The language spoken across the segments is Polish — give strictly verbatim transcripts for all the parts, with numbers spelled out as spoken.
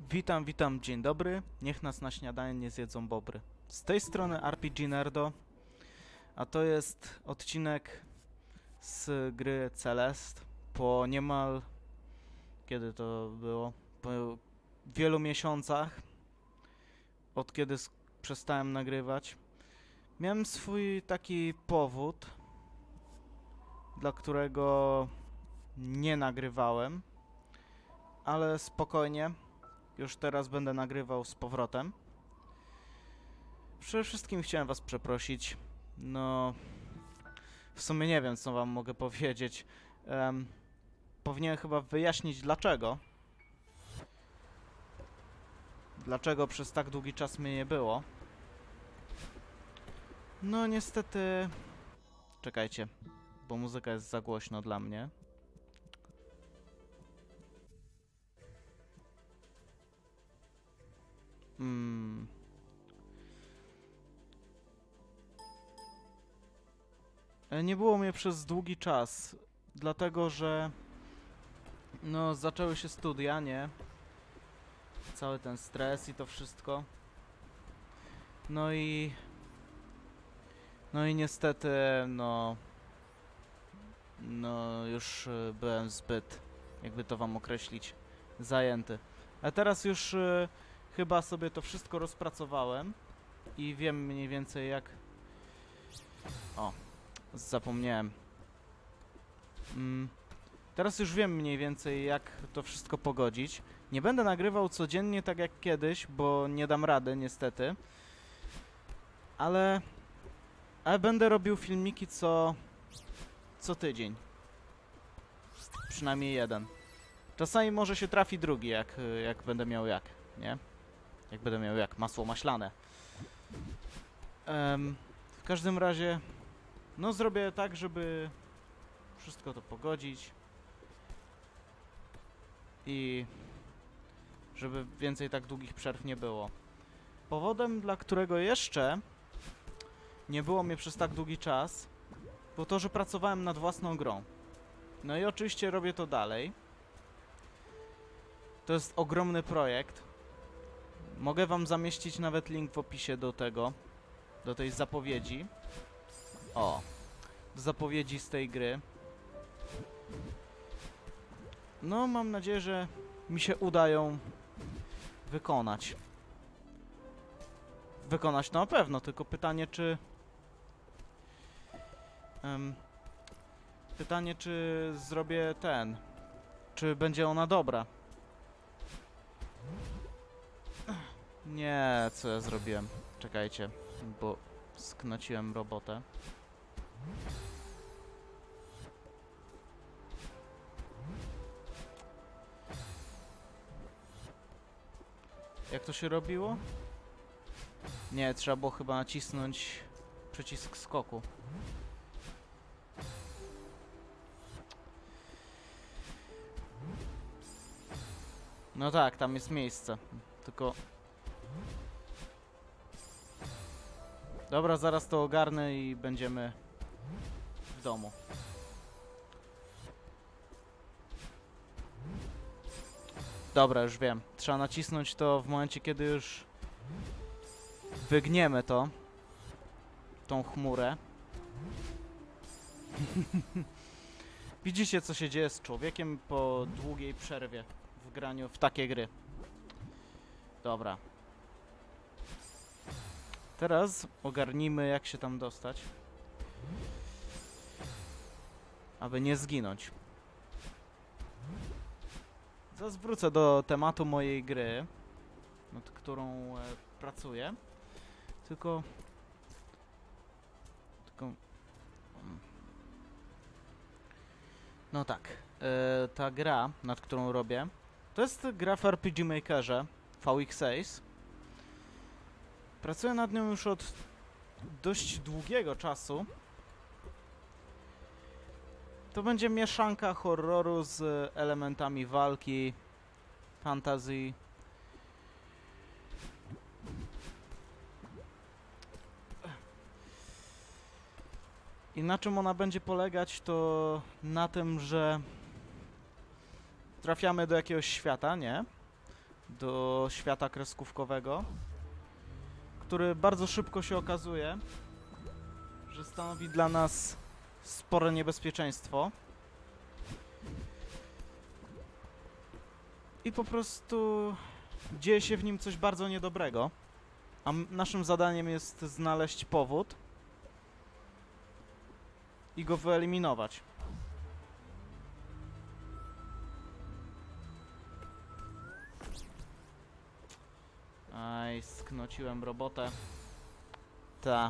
Witam, witam, dzień dobry. Niech nas na śniadanie nie zjedzą bobry. Z tej strony R P G Nerdo, a to jest odcinek z gry Celeste po niemal... Kiedy to było? Po wielu miesiącach, od kiedy przestałem nagrywać. Miałem swój taki powód, dla którego nie nagrywałem, ale spokojnie. Już teraz będę nagrywał z powrotem. Przede wszystkim chciałem was przeprosić. No... W sumie nie wiem, co wam mogę powiedzieć. Um, powinienem chyba wyjaśnić dlaczego. Dlaczego przez tak długi czas mnie nie było. No niestety... Czekajcie, bo muzyka jest za głośno dla mnie. Hmm. Nie było mnie przez długi czas, dlatego że no zaczęły się studia, nie? Cały ten stres i to wszystko. No i no i niestety no no już byłem zbyt, jakby to wam określić, zajęty. A teraz już y, chyba sobie to wszystko rozpracowałem i wiem mniej więcej jak... O, zapomniałem. Mm, teraz już wiem mniej więcej jak to wszystko pogodzić. Nie będę nagrywał codziennie tak jak kiedyś, bo nie dam rady niestety. Ale... Ale będę robił filmiki co... co tydzień. Przynajmniej jeden. Czasami może się trafi drugi, jak, jak będę miał jak, nie? Jak będę miał jak, masło maślane. Um, w każdym razie, no zrobię tak, żeby wszystko to pogodzić. I żeby więcej tak długich przerw nie było. Powodem, dla którego jeszcze nie było mnie przez tak długi czas, było to, że pracowałem nad własną grą. No i oczywiście robię to dalej. To jest ogromny projekt. Mogę wam zamieścić nawet link w opisie do tego, do tej zapowiedzi. O, do zapowiedzi z tej gry. No, mam nadzieję, że mi się uda ją wykonać. Wykonać to na pewno, tylko pytanie, czy... Um, pytanie, czy zrobię ten... Czy będzie ona dobra? Nie, co ja zrobiłem? Czekajcie, bo sknociłem robotę. Jak to się robiło? Nie, trzeba było chyba nacisnąć przycisk skoku. No tak, tam jest miejsce. Tylko... Dobra, zaraz to ogarnę i będziemy w domu. Dobra, już wiem. Trzeba nacisnąć to w momencie, kiedy już wygniemy to. Tą chmurę. Widzicie, co się dzieje z człowiekiem po długiej przerwie w graniu w takie gry. Dobra. Teraz ogarnijmy, jak się tam dostać. Aby nie zginąć. Zaraz wrócę do tematu mojej gry, nad którą e, pracuję. Tylko... Tylko... No tak. E, ta gra, nad którą robię, to jest gra w R P G Makerze V X Ace. Pracuję nad nią już od dość długiego czasu. To będzie mieszanka horroru z elementami walki, fantasy. I na czym ona będzie polegać, to na tym, że trafiamy do jakiegoś świata, nie? do świata kreskówkowego, który bardzo szybko się okazuje, że stanowi dla nas spore niebezpieczeństwo. I po prostu dzieje się w nim coś bardzo niedobrego, a naszym zadaniem jest znaleźć powód i go wyeliminować. Aj, sknociłem robotę. Ta.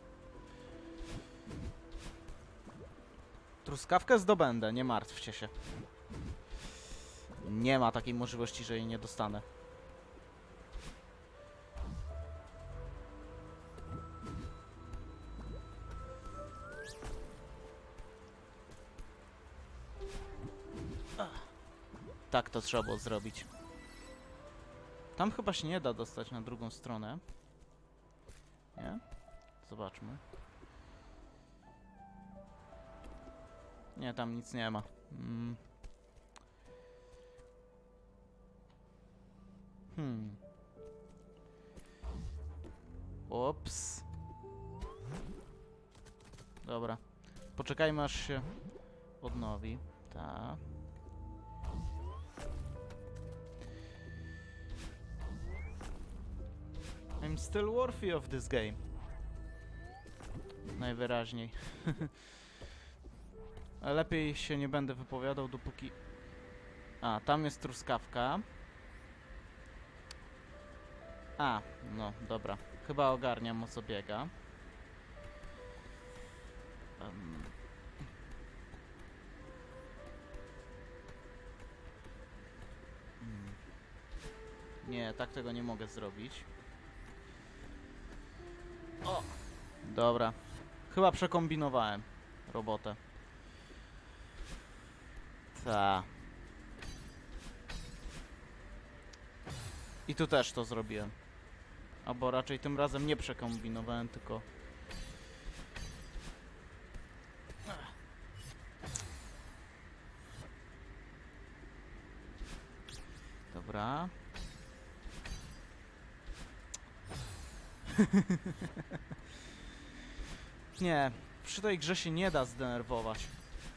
Truskawkę zdobędę, nie martwcie się. Nie ma takiej możliwości, że jej nie dostanę. Ach. Tak to trzeba było zrobić. Tam chyba się nie da dostać na drugą stronę. Nie? Zobaczmy. Nie, tam nic nie ma. Mm. Hmm. Ops. Dobra. Poczekajmy, aż się odnowi. Ta. I'm still worthy of this game. Najwyraźniej. Lepiej się nie będę wypowiadał, dopóki... A, tam jest truskawka. A, no, dobra. Chyba ogarniam, o co biega. Um. Hmm. Nie, tak tego nie mogę zrobić. O! Dobra. Chyba przekombinowałem robotę. Ta. I tu też to zrobiłem. Albo raczej tym razem nie przekombinowałem, tylko... Dobra. Nie, przy tej grze się nie da zdenerwować.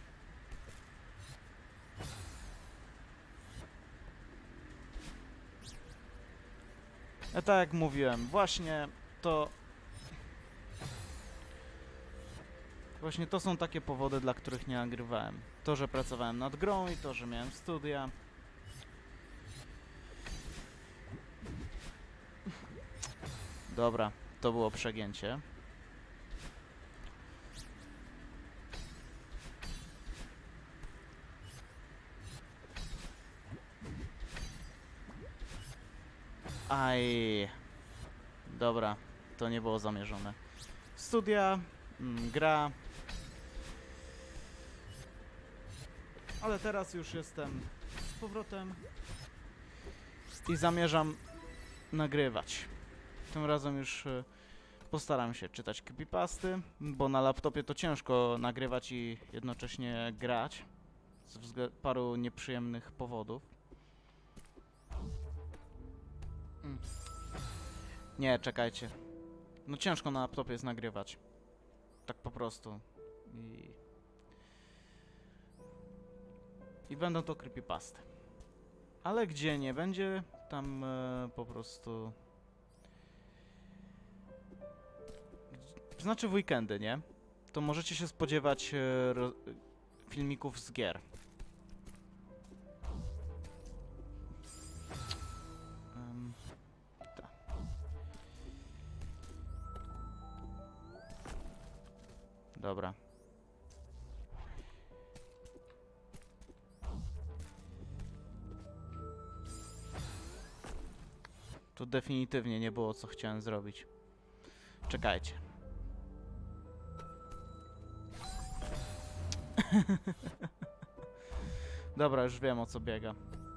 Ja tak jak mówiłem, właśnie to... Właśnie to są takie powody, dla których nie nagrywałem. To, że pracowałem nad grą i to, że miałem studia. Dobra, to było przegięcie. Aj. Dobra, to nie było zamierzone. Studia, mm, gra. Ale teraz już jestem z powrotem i zamierzam nagrywać. Tym razem już y, postaram się czytać creepypasty, bo na laptopie to ciężko nagrywać i jednocześnie grać z paru nieprzyjemnych powodów. Mm. Nie, czekajcie. No ciężko na laptopie jest nagrywać. Tak po prostu. I... I będą to creepypasty. Ale gdzie nie będzie, tam e, po prostu... Znaczy w weekendy, nie? To możecie się spodziewać e, ro... filmików z gier. Um, ta. Dobra. Tu definitywnie nie było, co chciałem zrobić. Czekajcie. Dobra, już wiem, o co biega.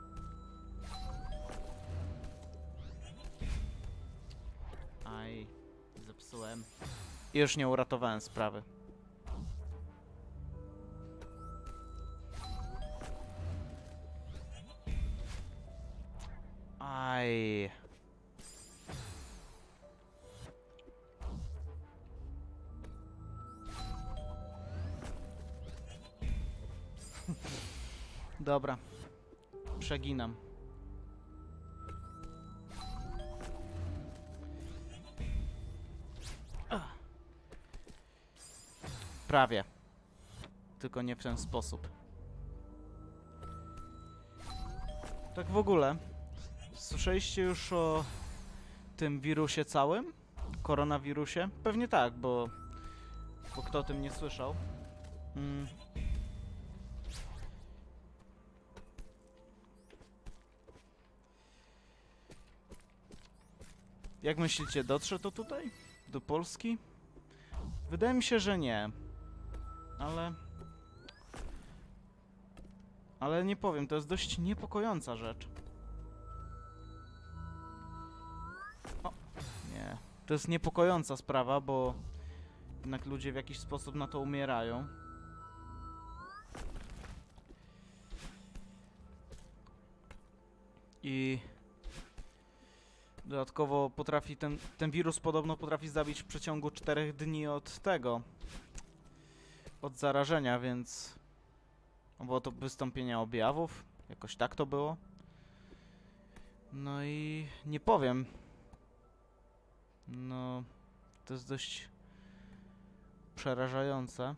Aj, zepsułem. I już nie uratowałem sprawy. Aj. Aj. Dobra. Przeginam. Ach. Prawie. Tylko nie w ten sposób. Tak w ogóle. Słyszeliście już o tym wirusie całym? Koronawirusie? Pewnie tak, bo, bo kto o tym nie słyszał? Mm. Jak myślicie, dotrze to tutaj? Do Polski? Wydaje mi się, że nie. Ale... Ale nie powiem, to jest dość niepokojąca rzecz. O, nie. To jest niepokojąca sprawa, bo jednak ludzie w jakiś sposób na to umierają. I... Dodatkowo potrafi ten, ten wirus podobno potrafi zabić w przeciągu czterech dni od tego. Od zarażenia, więc... Było to wystąpienie objawów. Jakoś tak to było. No i nie powiem. No... To jest dość... przerażające.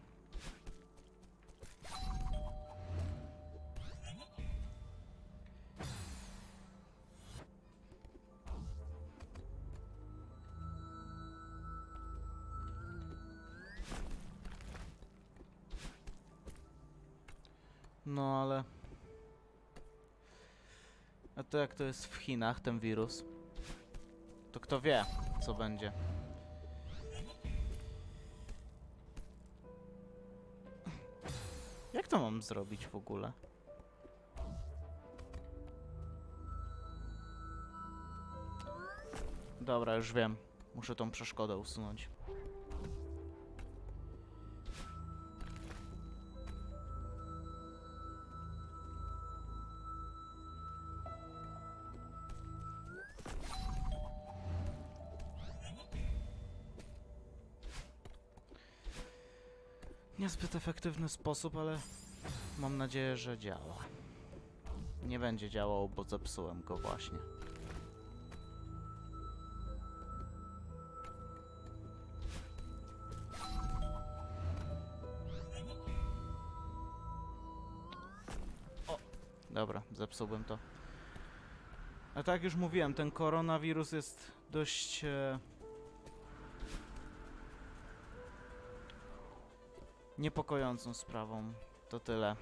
No ale... A to jak to jest w Chinach, ten wirus? To kto wie, co będzie. Jak to mam zrobić w ogóle? Dobra, już wiem. Muszę tą przeszkodę usunąć. Niezbyt efektywny sposób, ale mam nadzieję, że działa. Nie będzie działał, bo zepsułem go właśnie. O! Dobra, zepsułbym to. A tak jak już mówiłem, ten koronawirus jest dość... E... niepokojącą sprawą. To tyle.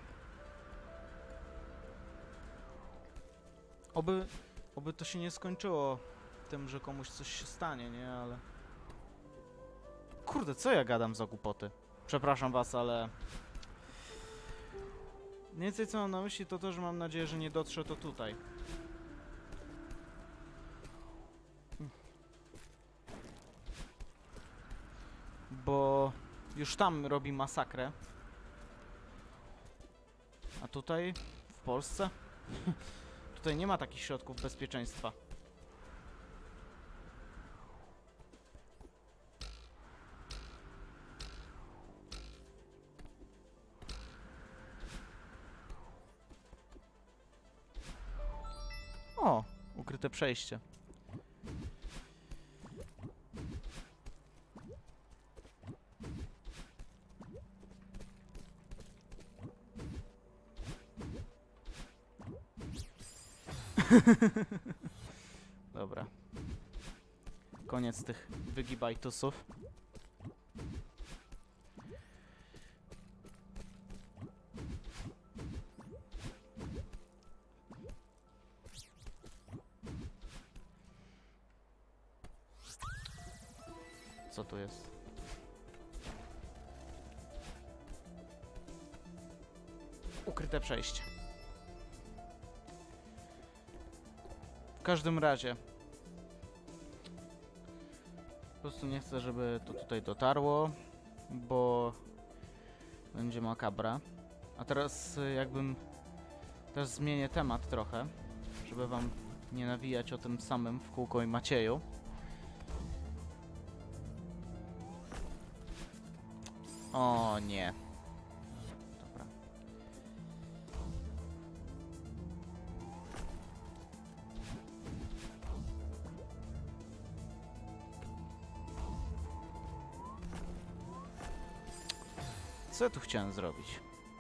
Oby, oby to się nie skończyło tym, że komuś coś się stanie, nie? Ale... Kurde, co ja gadam za głupoty? Przepraszam was, ale... Mniej więcej co mam na myśli to to, że mam nadzieję, że nie dotrze to tutaj. Bo... już tam robi masakrę. A tutaj? W Polsce? Tutaj nie ma takich środków bezpieczeństwa. O! Ukryte przejście. Dobra. Koniec tych wygibajtusów. Co tu jest? Ukryte przejście. W każdym razie po prostu nie chcę, żeby to tutaj dotarło, bo będzie makabra. A teraz jakbym... Teraz zmienię temat trochę, żeby wam nie nawijać o tym samym w kółko i Macieju. O nie. Dobra. Co ja tu chciałem zrobić?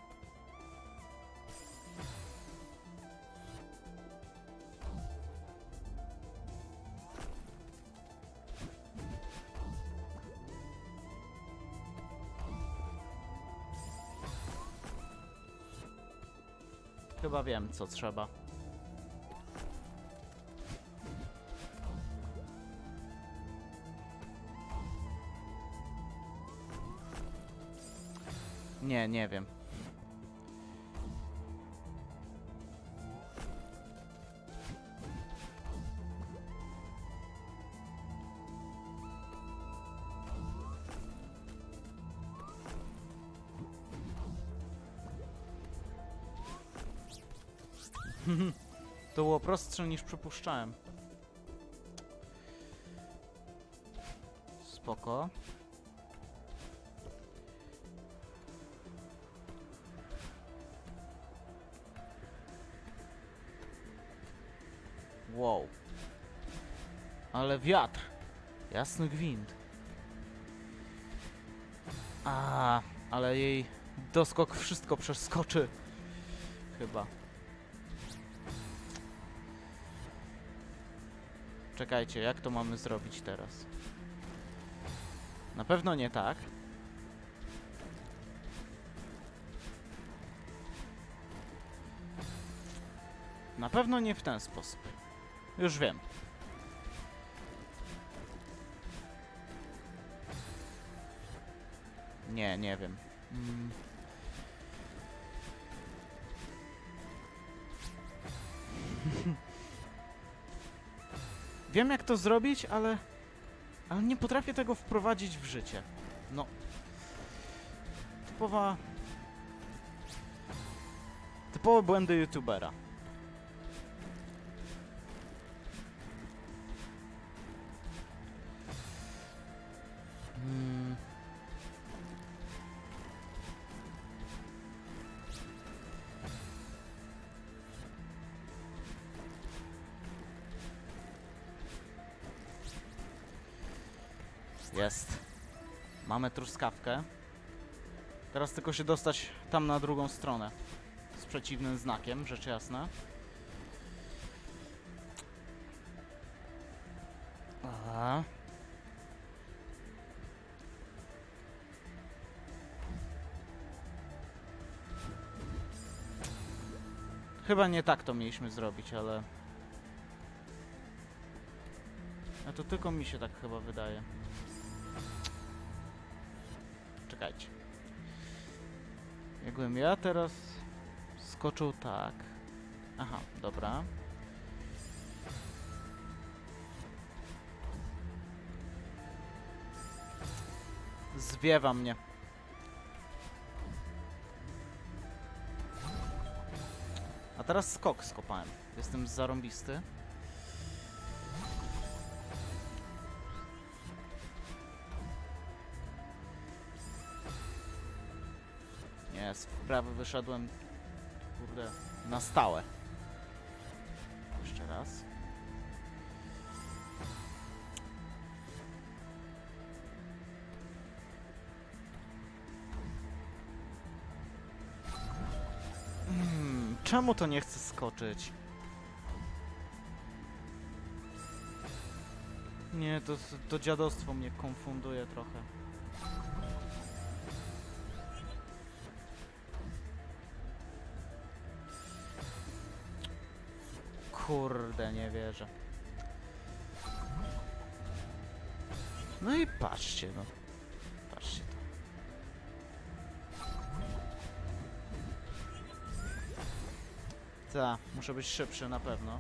Chyba wiem, co trzeba. Nie, nie wiem. To było prostsze niż przypuszczałem. Spoko. Wow. Ale wiatr. Jasny gwint. A, ale jej doskok wszystko przeskoczy. Chyba. Czekajcie, jak to mamy zrobić teraz? Na pewno nie tak. Na pewno nie w ten sposób. Już wiem. Nie, nie wiem. Mm. Wiem, jak to zrobić, ale... Ale nie potrafię tego wprowadzić w życie. No. Typowa... Typowe błędy youtubera. Hmm. Jest. Mamy truskawkę. Teraz tylko się dostać tam na drugą stronę. Z przeciwnym znakiem, rzecz jasna. Aha. Chyba nie tak to mieliśmy zrobić, ale... A to tylko mi się tak chyba wydaje. Czekajcie. Jakbym ja teraz skoczył tak. Aha, dobra. Zwiewa mnie. A teraz skok skopałem. Jestem zarąbisty. Nie, z wprawy wyszedłem, kurde, na stałe. Jeszcze raz. Hmm, czemu to nie chce skoczyć? Nie, to, to dziadostwo mnie konfunduje trochę. Kurde, nie wierzę. No i patrzcie, no. Patrzcie to. Ta, muszę być szybszy na pewno.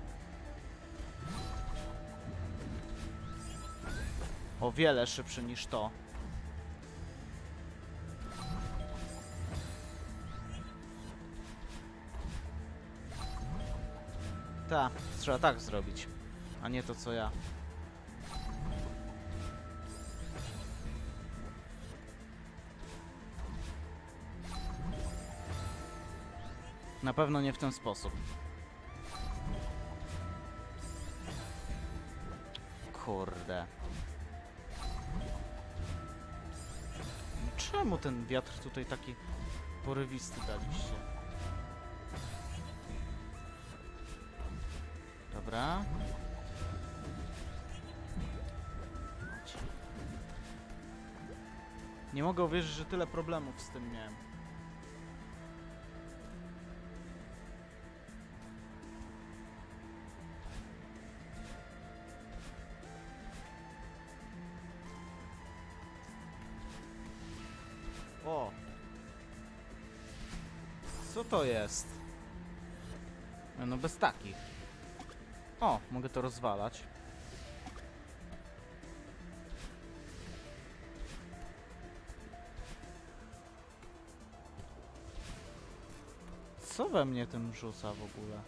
O wiele szybszy niż to. Ta, trzeba tak zrobić, a nie to co ja. Na pewno nie w ten sposób. Kurde. Czemu ten wiatr tutaj taki porywisty daliście? Dobra. Nie mogę uwierzyć, że tyle problemów z tym miałem. O! Co to jest? No bez takich. O, mogę to rozwalać. Co we mnie tym rzuca w ogóle?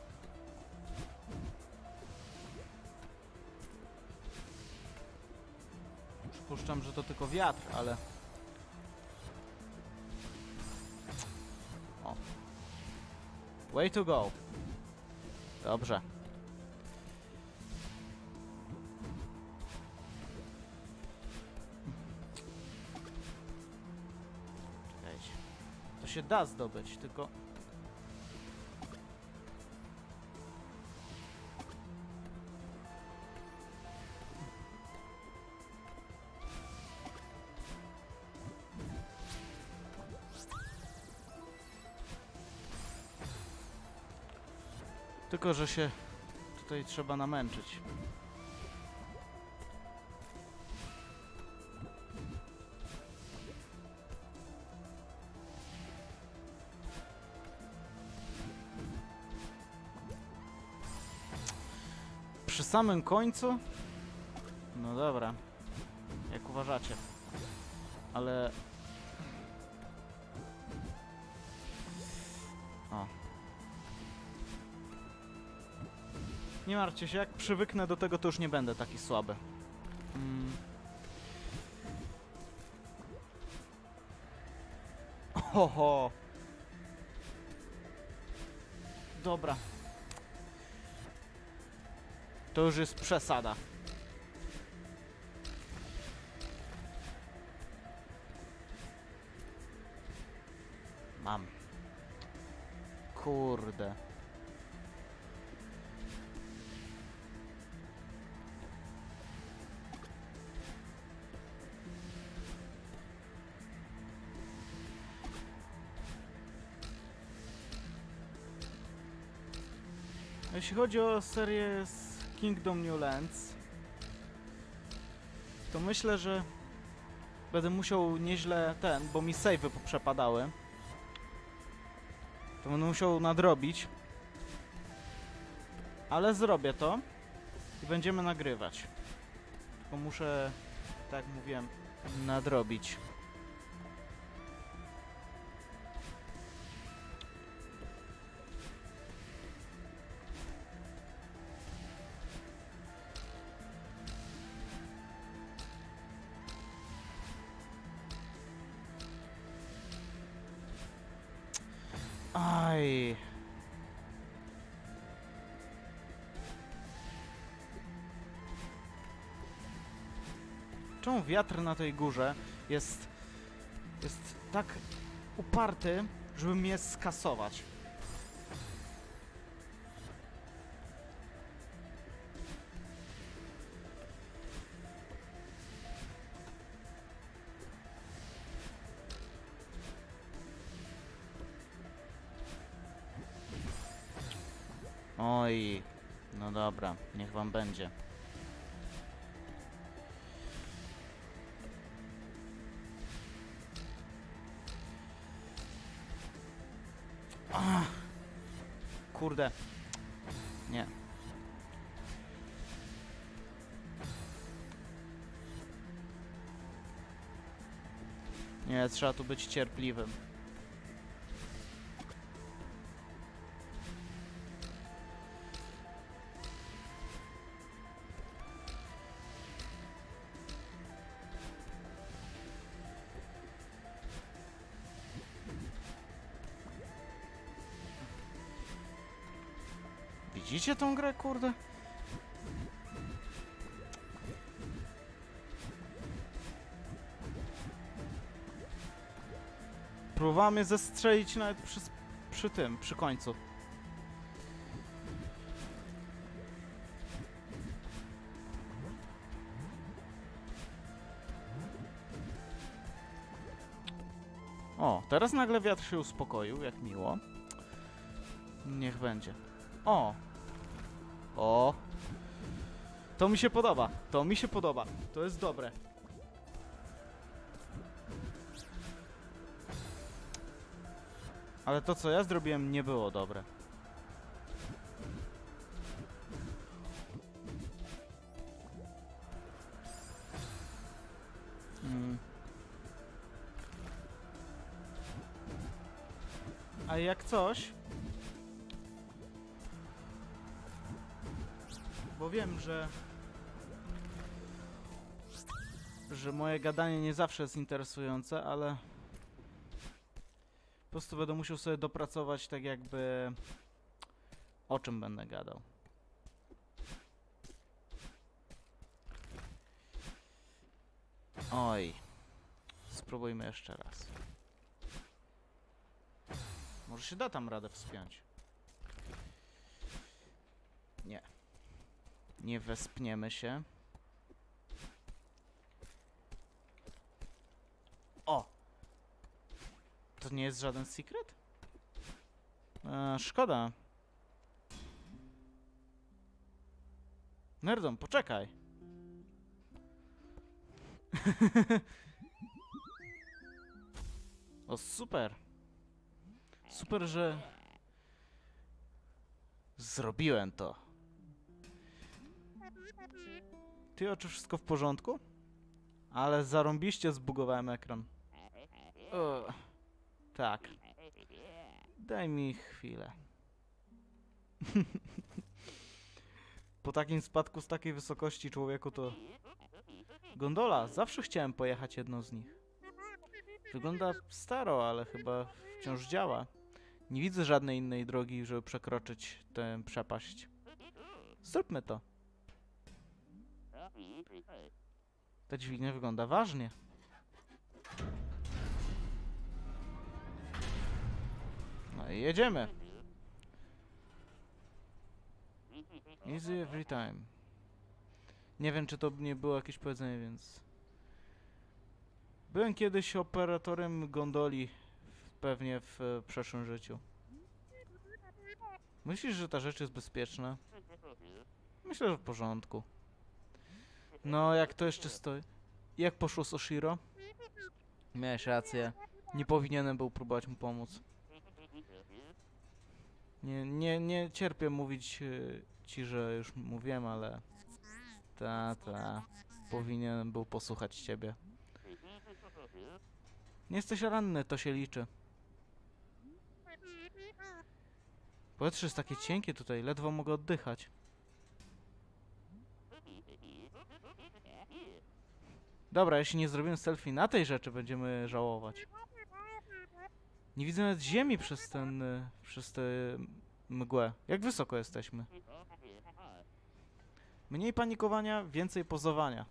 Przypuszczam, że to tylko wiatr, ale... O. Way to go. Dobrze. Czekajcie. To się da zdobyć, tylko... Tylko, że się tutaj trzeba namęczyć. Przy samym końcu? No dobra. Jak uważacie. Ale... O. Nie martwcie się, jak przywyknę do tego, to już nie będę taki słaby. Mm. Oho. Dobra. To już jest przesada. Mam. Kurde. Jeśli chodzi o serię z Kingdom New Lands, to myślę, że będę musiał nieźle ten, bo mi save'y poprzepadały. To będę musiał nadrobić. Ale zrobię to i będziemy nagrywać. Tylko muszę, tak jak mówiłem, nadrobić. Aj. Czemu wiatr na tej górze jest jest tak uparty, żeby mnie skasować? Oj, no dobra, niech wam będzie. Ach, kurde. Nie. Nie, trzeba tu być cierpliwym. Widzicie tą grę, kurde? Próbowałem je zestrzelić nawet przy, przy tym, przy końcu. O, teraz nagle wiatr się uspokoił, jak miło. Niech będzie. O! O! To mi się podoba, to mi się podoba. To jest dobre. Ale to, co ja zrobiłem, nie było dobre. Hmm. A jak coś... Bo wiem, że... że moje gadanie nie zawsze jest interesujące, ale... Po prostu będę musiał sobie dopracować tak jakby... o czym będę gadał. Oj. Spróbujmy jeszcze raz. Może się da tam radę wspiąć. Nie. Nie wespniemy się. O! To nie jest żaden secret? E, szkoda. Nerdom, poczekaj. O, super. Super, że... zrobiłem to. Ty, oczy, wszystko w porządku? Ale zarąbiście zbugowałem ekran. O, tak. Daj mi chwilę. Po takim spadku z takiej wysokości, człowieku, to... Gondola. Zawsze chciałem pojechać jedną z nich. Wygląda staro, ale chyba wciąż działa. Nie widzę żadnej innej drogi, żeby przekroczyć tę przepaść. Zróbmy to. Ta dźwignia wygląda ważnie. No i jedziemy. Easy every time. Nie wiem, czy to nie było jakieś powiedzenie, więc... Byłem kiedyś operatorem gondoli, pewnie w e, przeszłym życiu. Myślisz, że ta rzecz jest bezpieczna? Myślę, że w porządku. No, jak to jeszcze stoi? Jak poszło z Oshiro? Miałeś rację. Nie powinienem był próbować mu pomóc. Nie, nie, nie cierpię mówić y, ci, że już mówiłem, ale... Ta, ta. Powinienem był posłuchać ciebie. Nie jesteś ranny, to się liczy. Powietrze jest takie cienkie tutaj, ledwo mogę oddychać. Dobra, jeśli nie zrobimy selfie na tej rzeczy, będziemy żałować. Nie widzę nawet ziemi przez ten... przez tę mgłę. Jak wysoko jesteśmy? Mniej panikowania, więcej pozowania.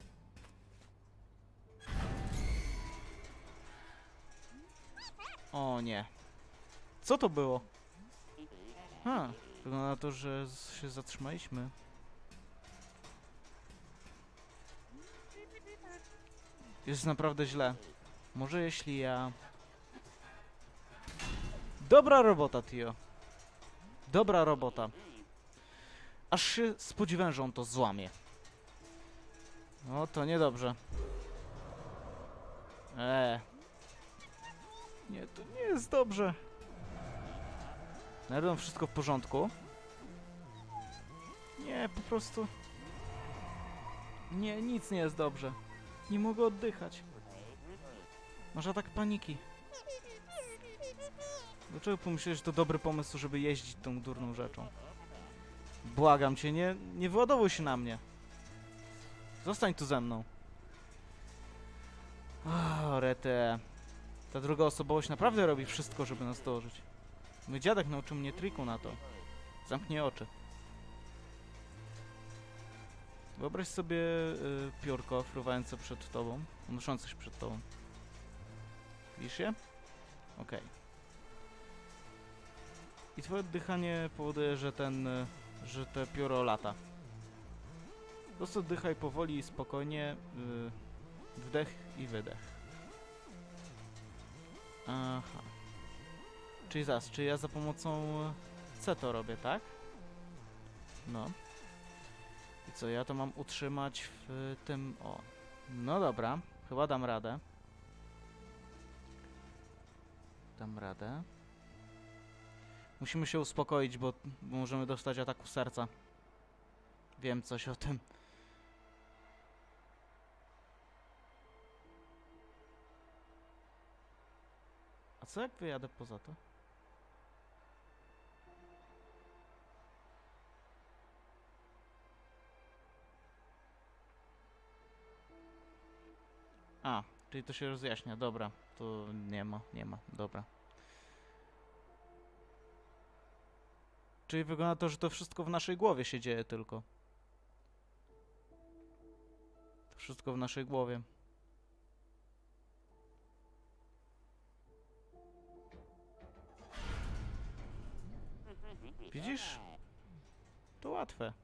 O nie. Co to było? Ha, wygląda na to, że się zatrzymaliśmy. Jest naprawdę źle. Może jeśli ja... Dobra robota, Tio. Dobra robota. Aż się spodziewałem, że on to złamie. No to niedobrze. Eee. Nie, to nie jest dobrze. Nerdom, wszystko w porządku? Nie, po prostu... Nie, nic nie jest dobrze. Nie mogę oddychać. Masz atak paniki. Dlaczego pomyślałeś, że to dobry pomysł, żeby jeździć tą durną rzeczą? Błagam cię, nie, nie wyładowuj się na mnie. Zostań tu ze mną. O, rete. Ta druga osobowość naprawdę robi wszystko, żeby nas dołożyć. Mój dziadek nauczył mnie triku na to. Zamknij oczy. Wyobraź sobie y, piórko fruwające przed tobą, unoszące się przed tobą. Widzisz je? Okej. Okay. I twoje oddychanie powoduje, że ten, y, że te pióro lata. Po prostu oddychaj powoli i spokojnie. Y, wdech i wydech. Aha. Czyli zaraz, czy ja za pomocą C to robię, tak? No. I co, ja to mam utrzymać w tym... O. No dobra, chyba dam radę. Dam radę. Musimy się uspokoić, bo możemy dostać ataku serca. Wiem coś o tym. A co jak wyjadę poza to? A, czyli to się rozjaśnia, dobra. To nie ma, nie ma, dobra. Czyli wygląda na to, że to wszystko w naszej głowie się dzieje tylko. To wszystko w naszej głowie. Widzisz? To łatwe.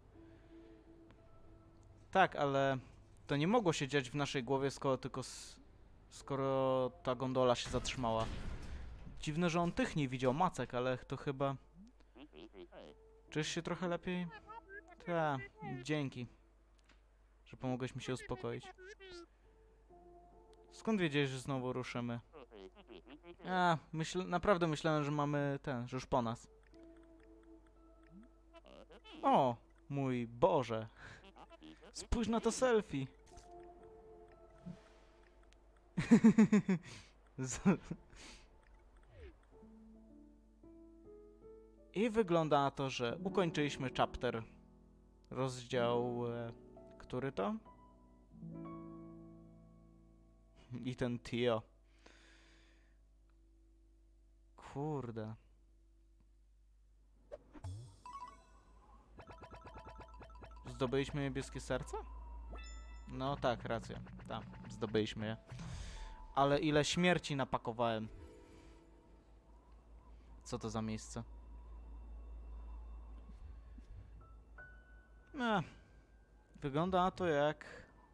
Tak, ale to nie mogło się dziać w naszej głowie, skoro tylko s skoro ta gondola się zatrzymała. Dziwne, że on tych nie widział macek, ale to chyba... Czujesz się trochę lepiej? Ta, dzięki, że pomogłeś mi się uspokoić. Skąd wiedziałeś, że znowu ruszymy? A, myśl naprawdę myślałem, że mamy ten, że już po nas. O, mój Boże. Spójrz na to selfie. I wygląda na to, że ukończyliśmy chapter. Rozdział... E, który to? I ten Tio. Kurde. Zdobyliśmy niebieskie serce? No tak, racja. Tam, zdobyliśmy je. Ale ile śmierci napakowałem. Co to za miejsce? No, wygląda na to jak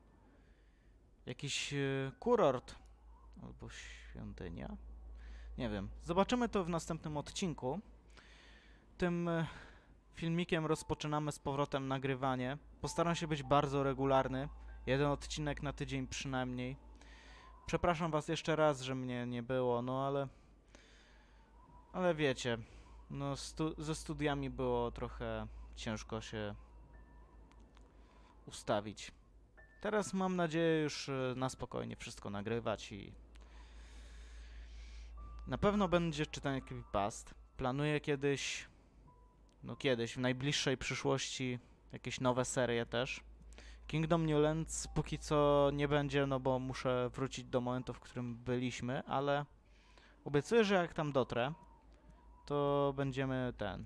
jakiś e, kurort albo świątynia. Nie wiem. Zobaczymy to w następnym odcinku. Tym e, filmikiem rozpoczynamy z powrotem nagrywanie. Postaram się być bardzo regularny. Jeden odcinek na tydzień przynajmniej. Przepraszam was jeszcze raz, że mnie nie było, no ale... Ale wiecie, no stu ze studiami było trochę ciężko się ustawić. Teraz mam nadzieję już na spokojnie wszystko nagrywać i... Na pewno będzie czytanie creepypast. Planuję kiedyś... No kiedyś, w najbliższej przyszłości jakieś nowe serie też. Kingdom Newlands póki co nie będzie, no bo muszę wrócić do momentu, w którym byliśmy, ale obiecuję, że jak tam dotrę, to będziemy ten...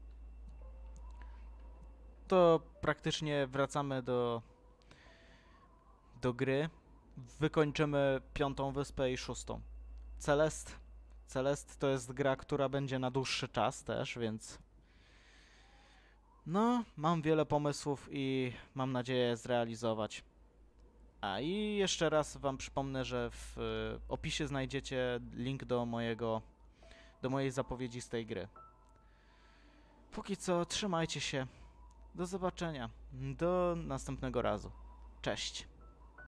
To praktycznie wracamy do... do gry. Wykończymy piątą wyspę i szóstą. Celest. Celest to jest gra, która będzie na dłuższy czas też, więc... No, mam wiele pomysłów i mam nadzieję je zrealizować. A i jeszcze raz wam przypomnę, że w y, opisie znajdziecie link do mojego, do mojej zapowiedzi z tej gry. Póki co, trzymajcie się. Do zobaczenia. Do następnego razu. Cześć.